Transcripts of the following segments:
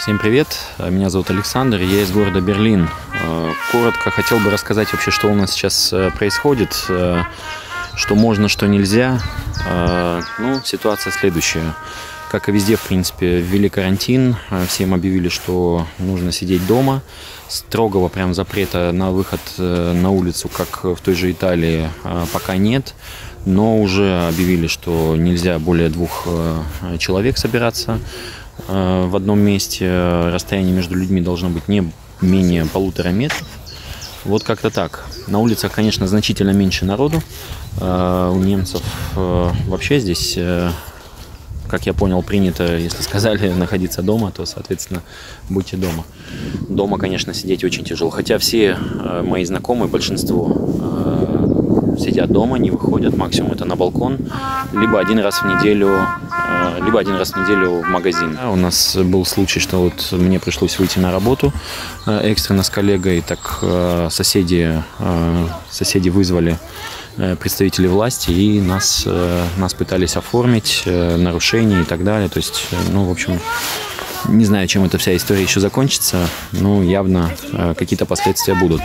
Всем привет, меня зовут Александр, я из города Берлин. Коротко хотел бы рассказать вообще, что у нас сейчас происходит, что можно, что нельзя. Ситуация следующая. Как и везде, в принципе, ввели карантин, всем объявили, что нужно сидеть дома. Строгого прям запрета на выход на улицу, как в той же Италии, пока нет. Но уже объявили, что нельзя более 2 человек собираться в одном месте. Расстояние между людьми должно быть не менее 1,5 метра. Вот как-то так. На улицах, конечно, значительно меньше народу. У немцев вообще здесь, как я понял, принято, если сказали находиться дома, то, соответственно, будьте дома. Дома, конечно, сидеть очень тяжело. Хотя все мои знакомые, большинство сидят дома, не выходят, максимум это на балкон, либо один раз в неделю в магазин. У нас был случай, что вот мне пришлось выйти на работу экстренно с коллегой, так соседи вызвали представители власти и нас пытались оформить нарушения и так далее. То есть, в общем, не знаю, чем эта вся история еще закончится, но явно какие-то последствия будут.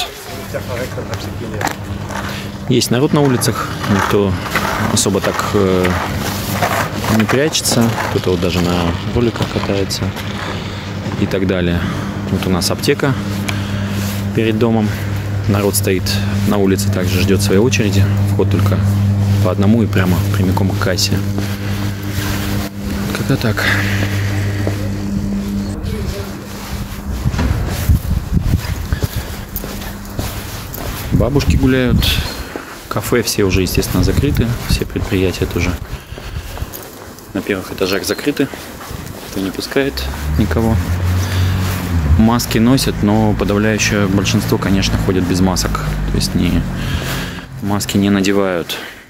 Есть народ на улицах, никто особо так не прячется, кто-то вот даже на роликах катается и так далее. Вот у нас аптека перед домом, народ стоит на улице, также ждет своей очереди, вход только по одному и прямиком к кассе. Как-то так. Бабушки гуляют. Кафе все уже, естественно, закрыты. Все предприятия тоже на первых этажах закрыты. Никто не пускает никого. Маски носят, но подавляющее большинство, конечно, ходят без масок. То есть маски не надевают.